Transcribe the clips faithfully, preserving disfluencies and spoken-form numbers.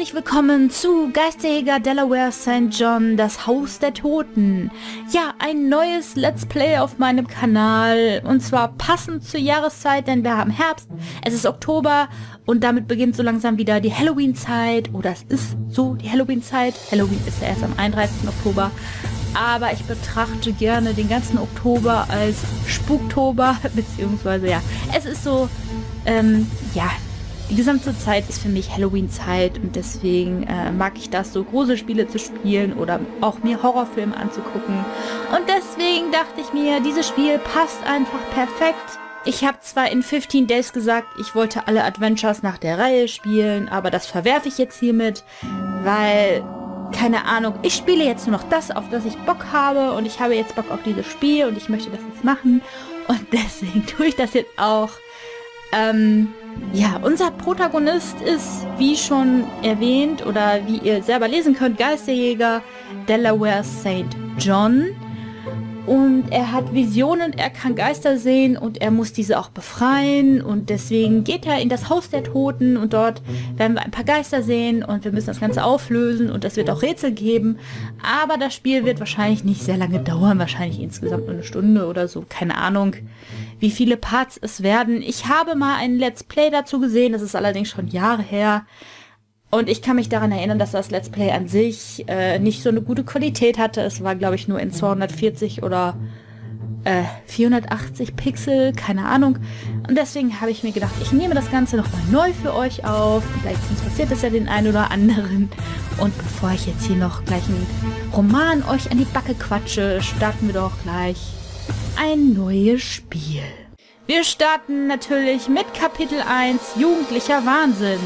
Herzlich willkommen zu Geisterjäger Delaware Sankt John, das Haus der Toten. Ja, ein neues Let's Play auf meinem Kanal und zwar passend zur Jahreszeit, denn wir haben Herbst, es ist Oktober und damit beginnt so langsam wieder die Halloween-Zeit. Oder es ist so die Halloween-Zeit. Halloween ist ja erst am einunddreißigsten Oktober. Aber ich betrachte gerne den ganzen Oktober als Spuktober, beziehungsweise ja, es ist so, ähm, ja, die gesamte Zeit ist für mich Halloween-Zeit und deswegen äh, mag ich das, so große Spiele zu spielen oder auch mir Horrorfilme anzugucken. Und deswegen dachte ich mir, dieses Spiel passt einfach perfekt. Ich habe zwar in fifteen Days gesagt, ich wollte alle Adventures nach der Reihe spielen, aber das verwerfe ich jetzt hiermit, weil, keine Ahnung, ich spiele jetzt nur noch das, auf das ich Bock habe und ich habe jetzt Bock auf dieses Spiel und ich möchte das jetzt machen und deswegen tue ich das jetzt auch. Ähm... Ja, unser Protagonist ist, wie schon erwähnt oder wie ihr selber lesen könnt, Geisterjäger Delaware Sankt John. Und er hat Visionen, er kann Geister sehen und er muss diese auch befreien. Und deswegen geht er in das Haus der Toten und dort werden wir ein paar Geister sehen und wir müssen das Ganze auflösen und es wird auch Rätsel geben. Aber das Spiel wird wahrscheinlich nicht sehr lange dauern, wahrscheinlich insgesamt nur eine Stunde oder so, keine Ahnung, wie viele Parts es werden. Ich habe mal ein Let's Play dazu gesehen, das ist allerdings schon Jahre her. Und ich kann mich daran erinnern, dass das Let's Play an sich äh, nicht so eine gute Qualität hatte. Es war, glaube ich, nur in zweihundertvierzig oder äh, vierhundertachtzig Pixel, keine Ahnung. Und deswegen habe ich mir gedacht, ich nehme das Ganze nochmal neu für euch auf. Vielleicht interessiert es ja den einen oder anderen. Und bevor ich jetzt hier noch gleich einen Roman euch an die Backe quatsche, starten wir doch gleich ein neues Spiel. Wir starten natürlich mit Kapitel eins, Jugendlicher Wahnsinn.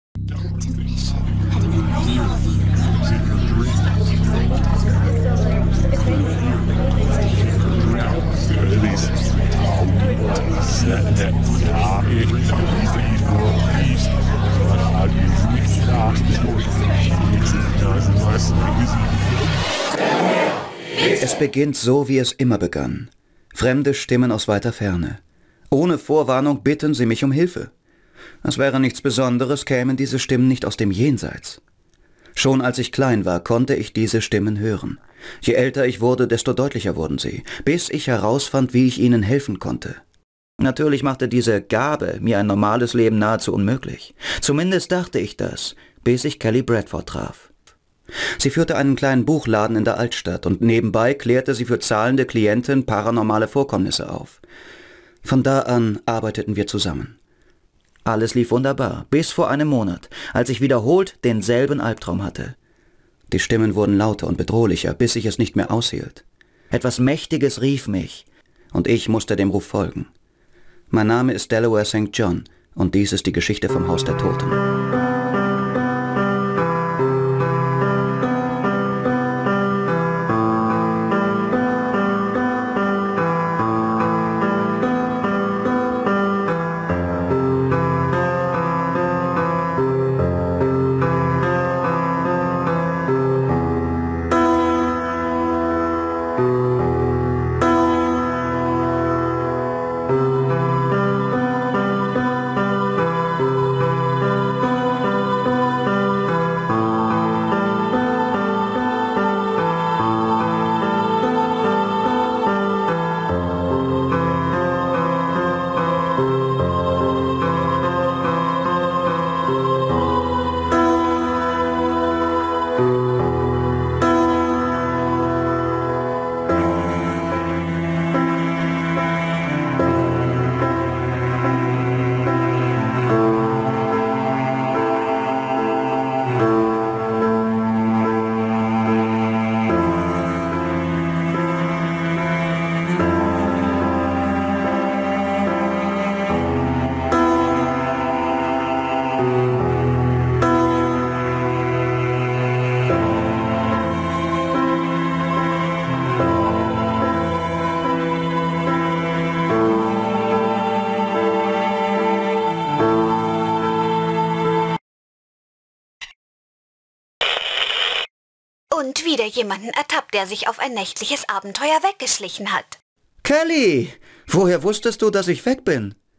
Es beginnt so, wie es immer begann. Fremde Stimmen aus weiter Ferne. Ohne Vorwarnung bitten sie mich um Hilfe. Es wäre nichts Besonderes, kämen diese Stimmen nicht aus dem Jenseits. Schon als ich klein war, konnte ich diese Stimmen hören. Je älter ich wurde, desto deutlicher wurden sie, bis ich herausfand, wie ich ihnen helfen konnte. Natürlich machte diese Gabe mir ein normales Leben nahezu unmöglich. Zumindest dachte ich das, bis ich Kelly Bradford traf. Sie führte einen kleinen Buchladen in der Altstadt und nebenbei klärte sie für zahlende Klienten paranormale Vorkommnisse auf. Von da an arbeiteten wir zusammen. Alles lief wunderbar, bis vor einem Monat, als ich wiederholt denselben Albtraum hatte. Die Stimmen wurden lauter und bedrohlicher, bis ich es nicht mehr aushielt. Etwas Mächtiges rief mich, und ich musste dem Ruf folgen. Mein Name ist Delaware Sankt John, und dies ist die Geschichte vom Haus der Toten. Und wieder jemanden ertappt, der sich auf ein nächtliches Abenteuer weggeschlichen hat. Kelly! Woher wusstest du, dass ich weg bin?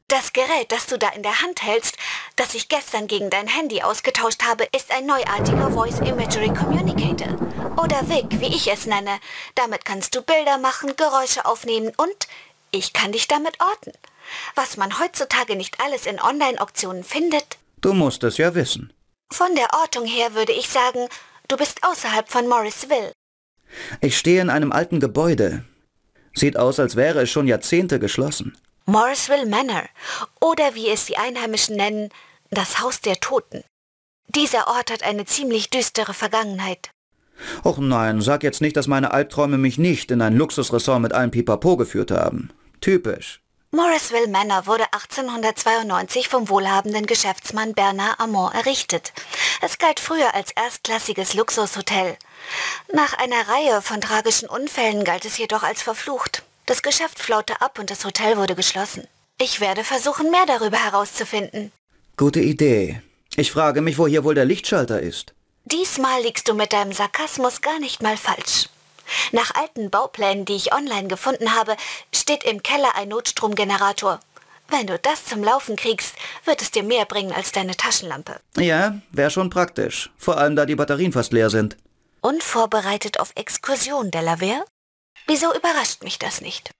Das Gerät, das du da in der Hand hältst, das ich gestern gegen dein Handy ausgetauscht habe, ist ein neuartiger Voice Imagery Communicator. Oder V I C, wie ich es nenne. Damit kannst du Bilder machen, Geräusche aufnehmen und ich kann dich damit orten. Was man heutzutage nicht alles in Online-Auktionen findet. Du musst es ja wissen. Von der Ortung her würde ich sagen, du bist außerhalb von Morrisville. Ich stehe in einem alten Gebäude. Sieht aus, als wäre es schon Jahrzehnte geschlossen. Morrisville Manor, oder wie es die Einheimischen nennen, das Haus der Toten. Dieser Ort hat eine ziemlich düstere Vergangenheit. Och nein, sag jetzt nicht, dass meine Albträume mich nicht in ein Luxusressort mit allem Pipapo geführt haben. Typisch. Morrisville Manor wurde achtzehnhundertzweiundneunzig vom wohlhabenden Geschäftsmann Bernard Armand errichtet. Es galt früher als erstklassiges Luxushotel. Nach einer Reihe von tragischen Unfällen galt es jedoch als verflucht. Das Geschäft flaute ab und das Hotel wurde geschlossen. Ich werde versuchen, mehr darüber herauszufinden. Gute Idee. Ich frage mich, wo hier wohl der Lichtschalter ist. Diesmal liegst du mit deinem Sarkasmus gar nicht mal falsch. Nach alten Bauplänen, die ich online gefunden habe, steht im Keller ein Notstromgenerator. Wenn du das zum Laufen kriegst, wird es dir mehr bringen als deine Taschenlampe. Ja, wäre schon praktisch. Vor allem, da die Batterien fast leer sind. Unvorbereitet auf Exkursion, Delaware? Wieso überrascht mich das nicht?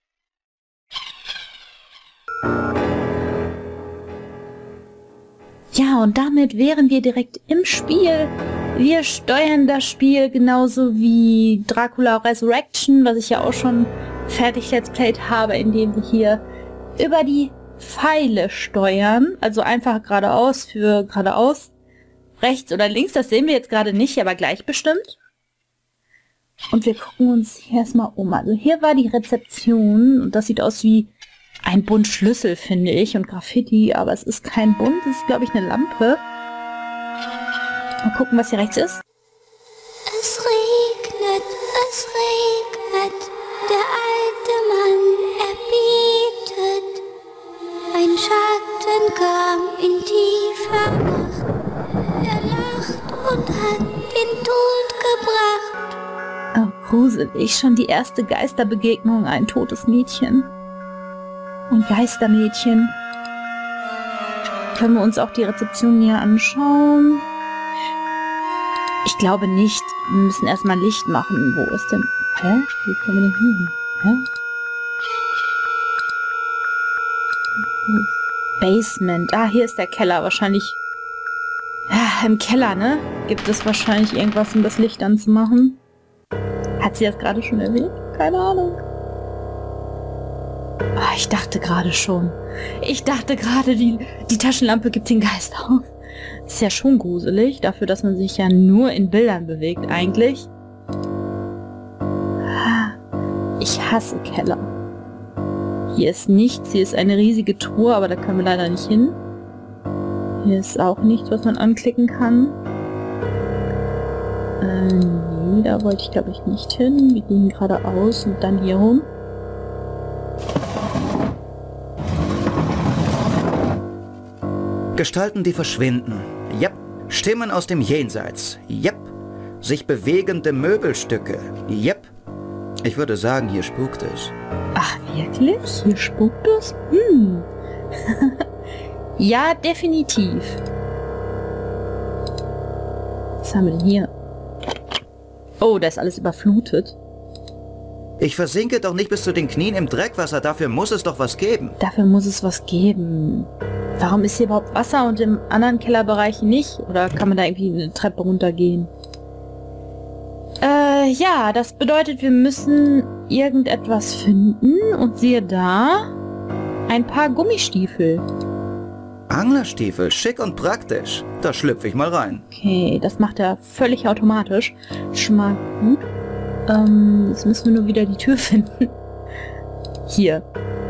Ja, und damit wären wir direkt im Spiel. Wir steuern das Spiel genauso wie Dracula Resurrection, was ich ja auch schon fertig let's played habe, indem wir hier über die Pfeile steuern. Also einfach geradeaus für geradeaus, rechts oder links. Das sehen wir jetzt gerade nicht, aber gleich bestimmt. Und wir gucken uns hier erstmal um. Also hier war die Rezeption und das sieht aus wie ein Bund Schlüssel, finde ich, und Graffiti, aber es ist kein Bund, es ist, glaube ich, eine Lampe. Mal gucken, was hier rechts ist. Es regnet, es regnet, der alte Mann erbietet. Ein Schatten kam in tiefer Nacht, er lacht und hat den Tod gebracht. Oh, gruselig, schon die erste Geisterbegegnung, ein totes Mädchen. Ein Geistermädchen. Können wir uns auch die Rezeption hier anschauen? Ich glaube nicht. Wir müssen erstmal Licht machen. Wo ist denn... Hä? Wie können wir denn hier hin? Hä? Basement. Ah, hier ist der Keller. Wahrscheinlich... Ja, im Keller, ne? Gibt es wahrscheinlich irgendwas, um das Licht anzumachen. Hat sie das gerade schon erwähnt? Keine Ahnung. Ah, ich dachte gerade schon. Ich dachte gerade, die, die Taschenlampe gibt den Geist auf. Ist ja schon gruselig, dafür, dass man sich ja nur in Bildern bewegt, eigentlich. Ich hasse Keller. Hier ist nichts, hier ist eine riesige Truhe, aber da können wir leider nicht hin. Hier ist auch nichts, was man anklicken kann. Äh, nee, da wollte ich, glaube ich, nicht hin. Wir gehen geradeaus und dann hier rum. Gestalten, die verschwinden. Jep. Stimmen aus dem Jenseits. Jep. Sich bewegende Möbelstücke. Jep. Ich würde sagen, hier spukt es. Ach, wirklich? Hier spukt es? Hm. Ja, definitiv. Was haben wir denn hier? Oh, da ist alles überflutet. Ich versinke doch nicht bis zu den Knien im Dreckwasser. Dafür muss es doch was geben. Dafür muss es was geben. Warum ist hier überhaupt Wasser und im anderen Kellerbereich nicht? Oder kann man da irgendwie eine Treppe runtergehen? Äh, ja, das bedeutet, wir müssen irgendetwas finden. Und siehe da, ein paar Gummistiefel. Anglerstiefel, schick und praktisch. Da schlüpfe ich mal rein. Okay, das macht er völlig automatisch. Schon mal gut. Ähm, jetzt müssen wir nur wieder die Tür finden. Hier.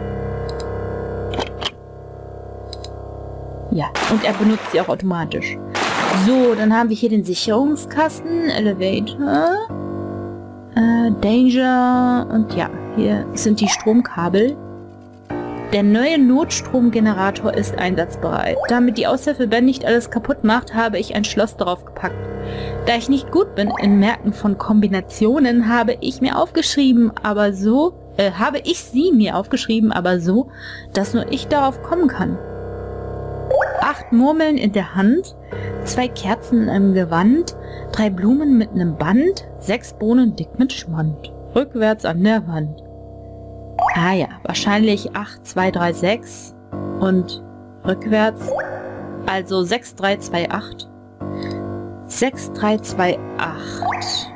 Ja, und er benutzt sie auch automatisch. So, dann haben wir hier den Sicherungskasten, Elevator, äh, Danger und ja, hier sind die Stromkabel. Der neue Notstromgenerator ist einsatzbereit. Damit die Aushilfe Ben nicht alles kaputt macht, habe ich ein Schloss darauf gepackt. Da ich nicht gut bin in Merken von Kombinationen, habe ich mir aufgeschrieben, aber so äh, habe ich sie mir aufgeschrieben, aber so, dass nur ich darauf kommen kann. Acht Murmeln in der Hand, zwei Kerzen im Gewand, drei Blumen mit einem Band, sechs Bohnen dick mit Schmand. Rückwärts an der Wand. Ah ja, wahrscheinlich acht, zwei, drei, sechs und rückwärts. Also sechs, drei, zwei, acht. sechs, drei, zwei, acht.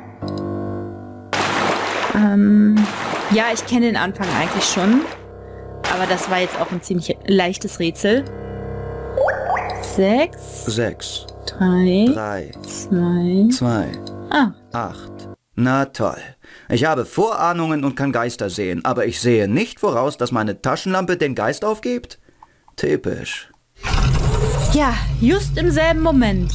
Ähm, ja, ich kenne den Anfang eigentlich schon. Aber das war jetzt auch ein ziemlich leichtes Rätsel. sechs. sechs. drei. drei. zwei. zwei. acht. acht. Na toll. Ich habe Vorahnungen und kann Geister sehen, aber ich sehe nicht voraus, dass meine Taschenlampe den Geist aufgibt? Typisch. Ja, just im selben Moment.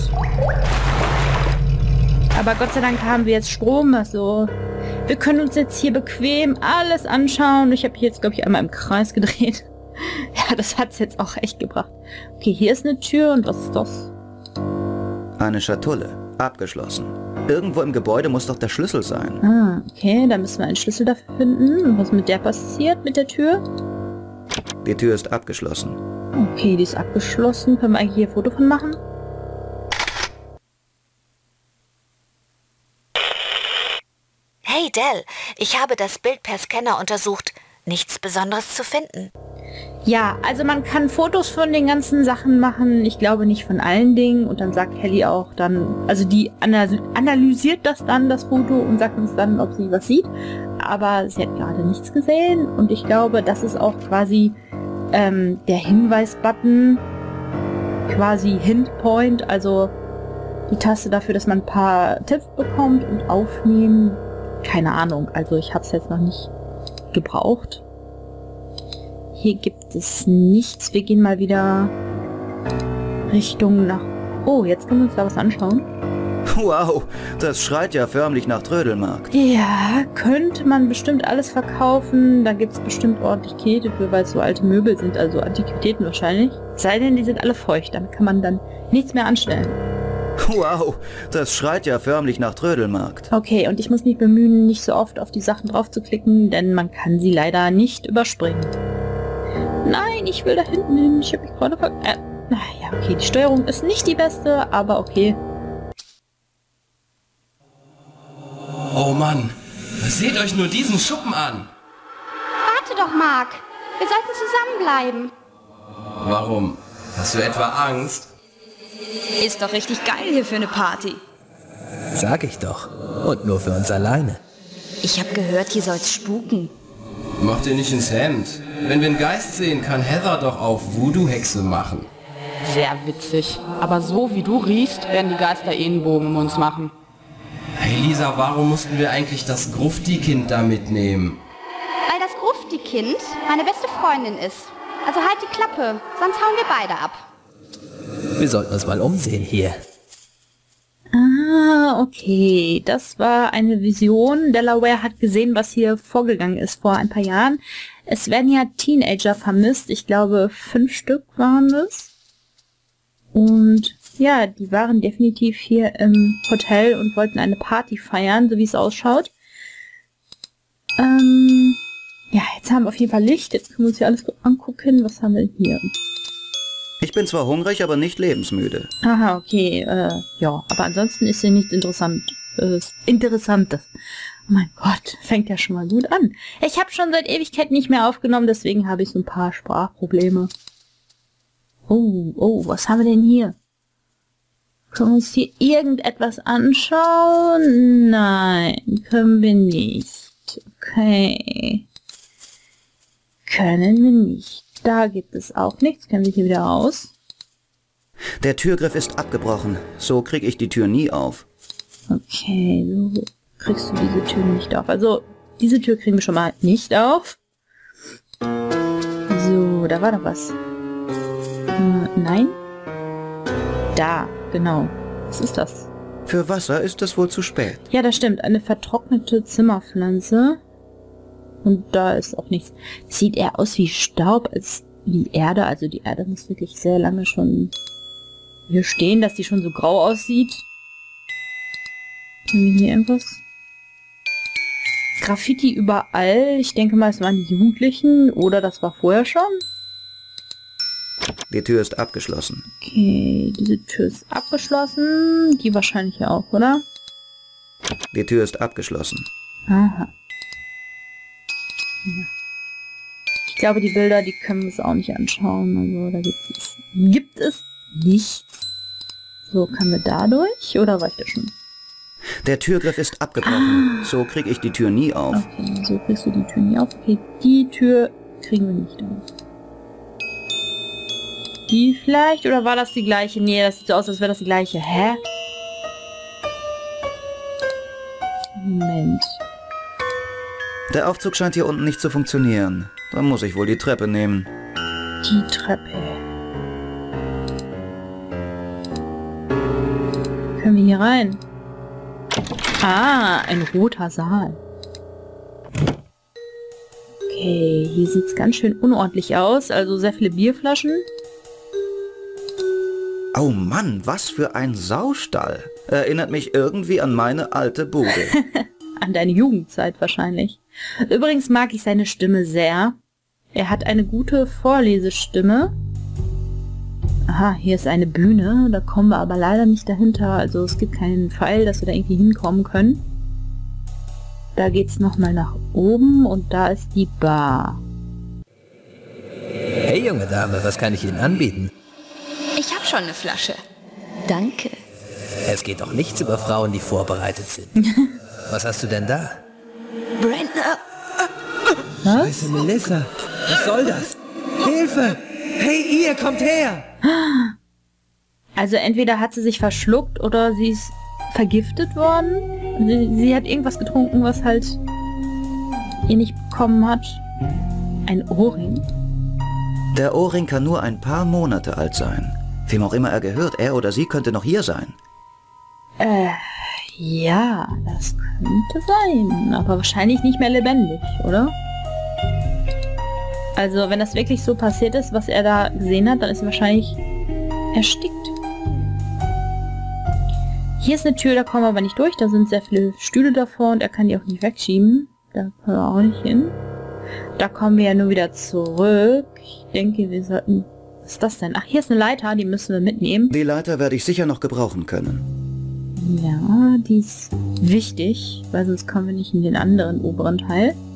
Aber Gott sei Dank haben wir jetzt Strom, also wir können uns jetzt hier bequem alles anschauen. Ich habe hier jetzt, glaube ich, einmal im Kreis gedreht. Ja, das hat es jetzt auch echt gebracht. Okay, hier ist eine Tür und was ist das? Eine Schatulle. Abgeschlossen. Irgendwo im Gebäude muss doch der Schlüssel sein. Ah, okay, dann müssen wir einen Schlüssel dafür finden. Und was mit der passiert, mit der Tür? Die Tür ist abgeschlossen. Okay, die ist abgeschlossen. Können wir eigentlich hier ein Foto von machen? Hey Dell, ich habe das Bild per Scanner untersucht. Nichts Besonderes zu finden. Ja, also man kann Fotos von den ganzen Sachen machen. Ich glaube nicht von allen Dingen. Und dann sagt Kelly auch dann, also die analysiert das dann, das Foto, und sagt uns dann, ob sie was sieht. Aber sie hat gerade nichts gesehen. Und ich glaube, das ist auch quasi ähm, der Hinweis-Button, quasi Hint-Point, also die Taste dafür, dass man ein paar Tipps bekommt und aufnehmen. Keine Ahnung, also ich habe es jetzt noch nicht gebraucht. Hier gibt es nichts. Wir gehen mal wieder Richtung nach... Oh, jetzt können wir uns da was anschauen. Wow, das schreit ja förmlich nach Trödelmarkt. Ja, könnte man bestimmt alles verkaufen. Da gibt es bestimmt ordentlich Knete für, weil es so alte Möbel sind, also Antiquitäten wahrscheinlich. Sei denn, die sind alle feucht, dann kann man dann nichts mehr anstellen. Wow, das schreit ja förmlich nach Trödelmarkt. Okay, und ich muss mich bemühen, nicht so oft auf die Sachen drauf zu klicken, denn man kann sie leider nicht überspringen. Nein, ich will da hinten hin. Ich habe mich gerade ver... Äh, naja, okay, die Steuerung ist nicht die beste, aber okay. Oh Mann, seht euch nur diesen Schuppen an. Warte doch, Mark. Wir sollten zusammenbleiben. Warum? Hast du etwa Angst? Ist doch richtig geil hier für eine Party. Sag ich doch. Und nur für uns alleine. Ich habe gehört, hier soll's spuken. Mach dir nicht ins Hemd. Wenn wir einen Geist sehen, kann Heather doch auf Voodoo-Hexe machen. Sehr witzig. Aber so wie du riechst, werden die Geister eh einen Bogen um uns machen. Hey Lisa, warum mussten wir eigentlich das Grufti-Kind da mitnehmen? Weil das Grufti-Kind meine beste Freundin ist. Also halt die Klappe, sonst hauen wir beide ab. Wir sollten uns mal umsehen hier. Ah, okay. Das war eine Vision. Delaware hat gesehen, was hier vorgegangen ist vor ein paar Jahren. Es werden ja Teenager vermisst. Ich glaube, fünf Stück waren es. Und ja, die waren definitiv hier im Hotel und wollten eine Party feiern, so wie es ausschaut. Ähm, ja, jetzt haben wir auf jeden Fall Licht. Jetzt können wir uns hier alles angucken. Was haben wir denn hier? Ich bin zwar hungrig, aber nicht lebensmüde. Aha, okay. Äh, ja, aber ansonsten ist hier nichts interessant, äh, Interessantes. Oh mein Gott, fängt ja schon mal gut an. Ich habe schon seit Ewigkeit nicht mehr aufgenommen, deswegen habe ich so ein paar Sprachprobleme. Oh, oh, was haben wir denn hier? Können wir uns hier irgendetwas anschauen? Nein, können wir nicht. Okay. Können wir nicht. Da gibt es auch nichts. Können wir hier wieder raus? Der Türgriff ist abgebrochen. So kriege ich die Tür nie auf. Okay, so kriegst du diese Tür nicht auf. Also, diese Tür kriegen wir schon mal nicht auf. So, da war doch was. Äh, nein? Da, genau. Was ist das? Für Wasser ist es wohl zu spät. Ja, das stimmt. Eine vertrocknete Zimmerpflanze. Und da ist auch nichts. Sieht eher aus wie Staub als wie Erde. Also die Erde muss wirklich sehr lange schon hier stehen, dass die schon so grau aussieht. Haben wir hier irgendwas? Graffiti überall. Ich denke mal, es waren die Jugendlichen oder das war vorher schon. Die Tür ist abgeschlossen. Okay, diese Tür ist abgeschlossen. Die wahrscheinlich auch, oder? Die Tür ist abgeschlossen. Aha. Ja. Ich glaube, die Bilder, die können wir uns auch nicht anschauen. Also da gibt es, gibt es nichts. So, können wir da durch? Oder war ich da schon? Der Türgriff ist abgebrochen. Ah. So kriege ich die Tür nie auf. Okay, so kriegst du die Tür nie auf. Okay, die Tür kriegen wir nicht auf. Die vielleicht? Oder war das die gleiche? Nee, das sieht so aus, als wäre das die gleiche. Hä? Moment. Der Aufzug scheint hier unten nicht zu funktionieren. Dann muss ich wohl die Treppe nehmen. Die Treppe. Können wir hier rein? Ah, ein roter Saal. Okay, hier sieht es ganz schön unordentlich aus. Also sehr viele Bierflaschen. Oh Mann, was für ein Saustall. Erinnert mich irgendwie an meine alte Bude. An deine Jugendzeit wahrscheinlich. Übrigens mag ich seine Stimme sehr. Er hat eine gute Vorlesestimme. Aha, hier ist eine Bühne. Da kommen wir aber leider nicht dahinter. Also es gibt keinen Pfeil, dass wir da irgendwie hinkommen können. Da geht es nochmal nach oben und da ist die Bar. Hey junge Dame, was kann ich Ihnen anbieten? Ich habe schon eine Flasche. Danke. Es geht doch nichts über Frauen, die vorbereitet sind. Was hast du denn da? Brenda. Was? Scheiße, Melissa. Was soll das? Hilfe! Hey, ihr, kommt her! Also entweder hat sie sich verschluckt oder sie ist vergiftet worden. Sie, sie hat irgendwas getrunken, was halt ihr nicht bekommen hat. Ein Ohrring. Der Ohrring kann nur ein paar Monate alt sein. Wem auch immer er gehört, er oder sie könnte noch hier sein. Äh, ja, das könnte sein. Aber wahrscheinlich nicht mehr lebendig, oder? Also, wenn das wirklich so passiert ist, was er da gesehen hat, dann ist er wahrscheinlich erstickt. Hier ist eine Tür, da kommen wir aber nicht durch. Da sind sehr viele Stühle davor und er kann die auch nicht wegschieben. Da können wir auch nicht hin. Da kommen wir ja nur wieder zurück. Ich denke, wir sollten... Was ist das denn? Ach, hier ist eine Leiter, die müssen wir mitnehmen. Die Leiter werde ich sicher noch gebrauchen können. Ja, die ist wichtig, weil sonst kommen wir nicht in den anderen oberen Teil.